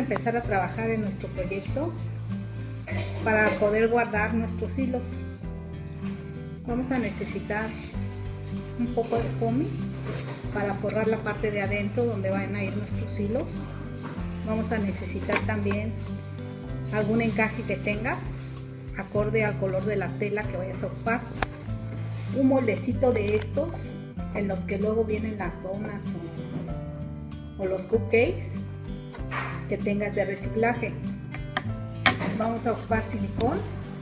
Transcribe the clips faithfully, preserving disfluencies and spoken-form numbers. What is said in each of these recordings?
empezar a trabajar en nuestro proyecto para poder guardar nuestros hilos. Vamos a necesitar un poco de foamy para forrar la parte de adentro donde van a ir nuestros hilos. Vamos a necesitar también algún encaje que tengas acorde al color de la tela que vayas a ocupar, un moldecito de estos en los que luego vienen las donas o, o los cupcakes que tengas de reciclaje. Vamos a ocupar silicón,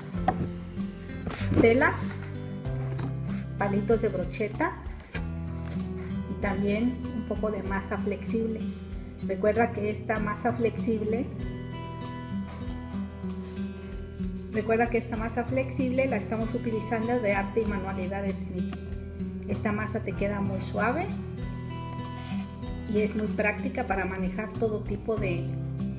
tela, palitos de brocheta y también un poco de masa flexible. Recuerda que esta masa flexible Recuerda que esta masa flexible la estamos utilizando de arte y manualidades Mickey. Esta masa te queda muy suave y es muy práctica para manejar todo tipo de...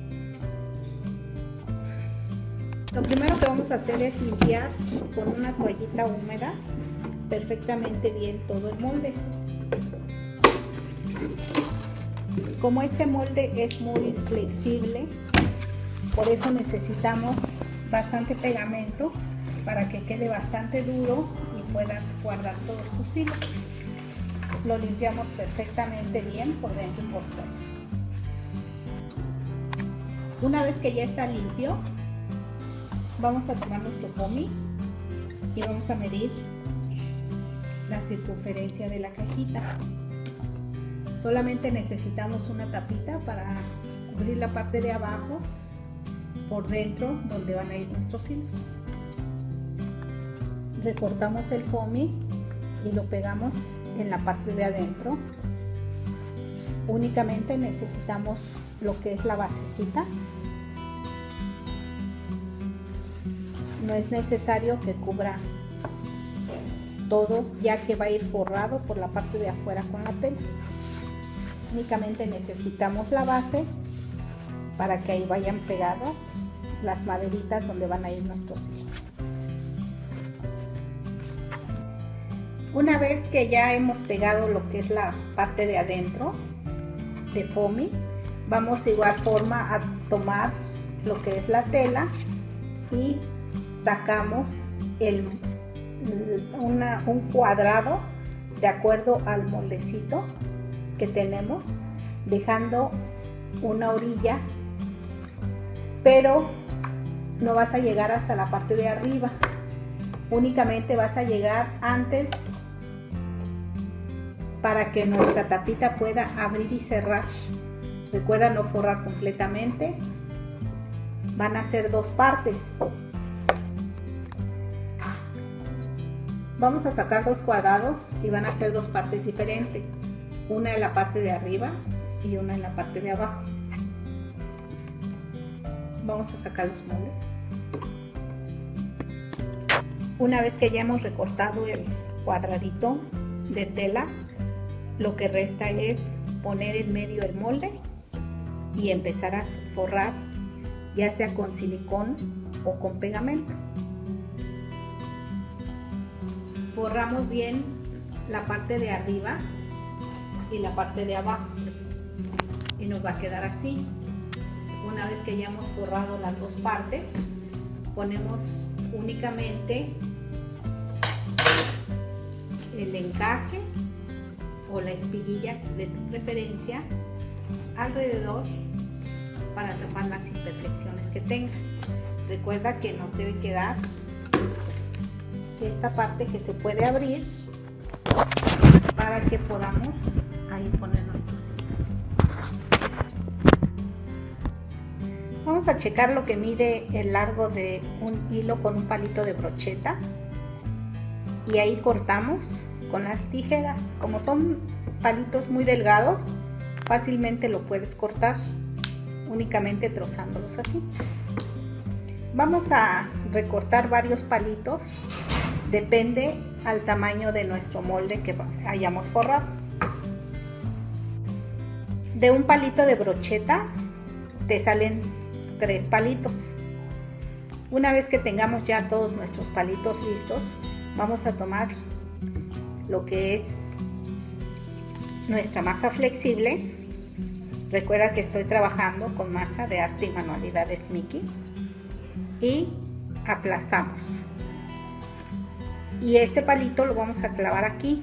Lo primero que vamos a hacer es limpiar con una toallita húmeda perfectamente bien todo el molde. Como este molde es muy flexible, por eso necesitamos bastante pegamento para que quede bastante duro y puedas guardar todos tus hilos. Lo limpiamos perfectamente bien por dentro y por fuera. Una vez que ya está limpio, vamos a tomar nuestro foamy y vamos a medir la circunferencia de la cajita. Solamente necesitamos una tapita para cubrir la parte de abajo por dentro donde van a ir nuestros hilos. Recortamos el foamy y lo pegamos en la parte de adentro. Únicamente necesitamos lo que es la basecita. No es necesario que cubra todo, ya que va a ir forrado por la parte de afuera con la tela. Únicamente necesitamos la base para que ahí vayan pegadas las maderitas donde van a ir nuestros hilos. Una vez que ya hemos pegado lo que es la parte de adentro de foamy, vamos de igual forma a tomar lo que es la tela y sacamos el, una, un cuadrado de acuerdo al moldecito que tenemos, dejando una orilla, pero no vas a llegar hasta la parte de arriba, únicamente vas a llegar antes para que nuestra tapita pueda abrir y cerrar. Recuerda no forrar completamente, van a ser dos partes. Vamos a sacar dos cuadrados y van a ser dos partes diferentes, una en la parte de arriba y una en la parte de abajo. Vamos a sacar los moldes. Una vez que ya hemos recortado el cuadradito de tela, lo que resta es poner en medio el molde y empezar a forrar, ya sea con silicón o con pegamento. Forramos bien la parte de arriba y la parte de abajo y nos va a quedar así. Una vez que ya hemos forrado las dos partes, ponemos únicamente el encaje o la espiguilla de tu preferencia alrededor para tapar las imperfecciones que tenga. Recuerda que nos debe quedar esta parte que se puede abrir para que podamos ahí poner nuestros hilos. Vamos a checar lo que mide el largo de un hilo con un palito de brocheta y ahí cortamos con las tijeras. Como son palitos muy delgados, fácilmente lo puedes cortar únicamente trozándolos así. Vamos a recortar varios palitos, depende al tamaño de nuestro molde que hayamos forrado. De un palito de brocheta te salen tres palitos. Una vez que tengamos ya todos nuestros palitos listos, vamos a tomar lo que es nuestra masa flexible Recuerda que estoy trabajando con masa de arte y manualidades Miki. Y aplastamos. Y este palito lo vamos a clavar aquí.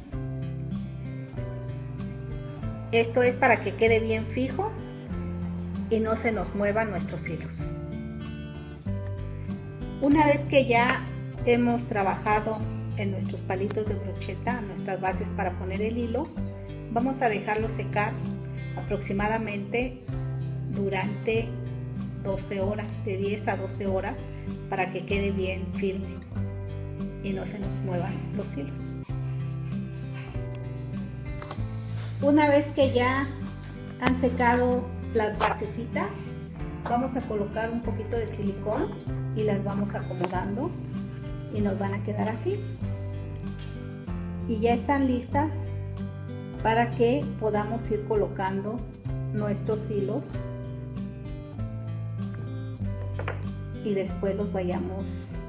Esto es para que quede bien fijo y no se nos muevan nuestros hilos. Una vez que ya hemos trabajado en nuestros palitos de brocheta, nuestras bases para poner el hilo, vamos a dejarlo secar aproximadamente durante doce horas, de diez a doce horas, para que quede bien firme y no se nos muevan los hilos. Una vez que ya han secado las basecitas, vamos a colocar un poquito de silicón y las vamos acomodando y nos van a quedar así. Y ya están listas para que podamos ir colocando nuestros hilos y después los vayamos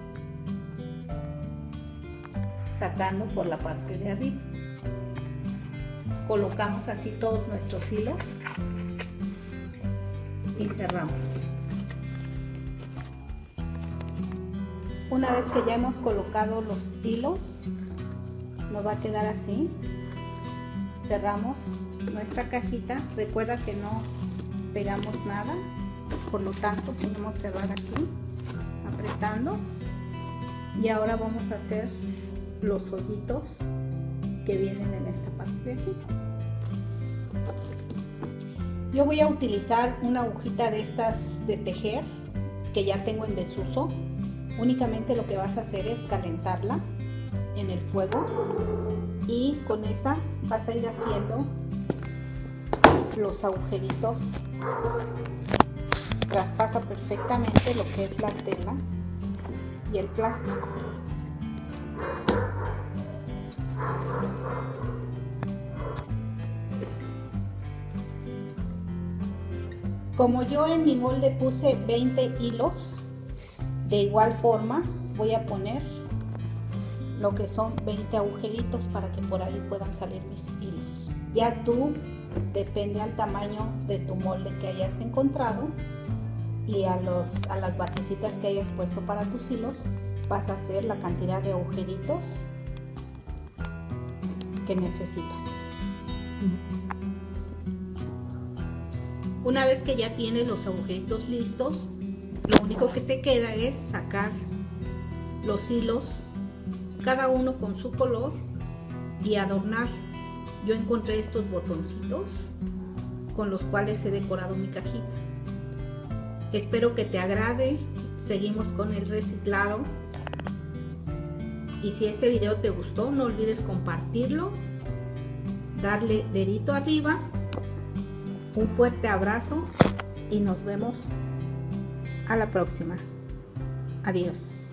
sacando por la parte de arriba. Colocamos así todos nuestros hilos y cerramos. Una vez que ya hemos colocado los hilos, nos va a quedar así. Cerramos nuestra cajita. Recuerda que no pegamos nada, por lo tanto podemos cerrar aquí apretando. Y ahora vamos a hacer los hoyitos que vienen en esta parte de aquí. Yo voy a utilizar una agujita de estas de tejer que ya tengo en desuso. Únicamente lo que vas a hacer es calentarla en el fuego y con esa vas a ir haciendo los agujeritos. Traspasa perfectamente lo que es la tela y el plástico. Como yo en mi molde puse veinte hilos, de igual forma voy a poner lo que son veinte agujeritos para que por ahí puedan salir mis hilos. Ya tú, depende al tamaño de tu molde que hayas encontrado y a, los, a las basecitas que hayas puesto para tus hilos, vas a hacer la cantidad de agujeritos que necesitas. Una vez que ya tienes los agujeritos listos, lo único que te queda es sacar los hilos, cada uno con su color, y adornar. Yo encontré estos botoncitos con los cuales he decorado mi cajita. Espero que te agrade. Seguimos con el reciclado. Y si este video te gustó, no olvides compartirlo, darle dedito arriba. Un fuerte abrazo y nos vemos a la próxima. Adiós.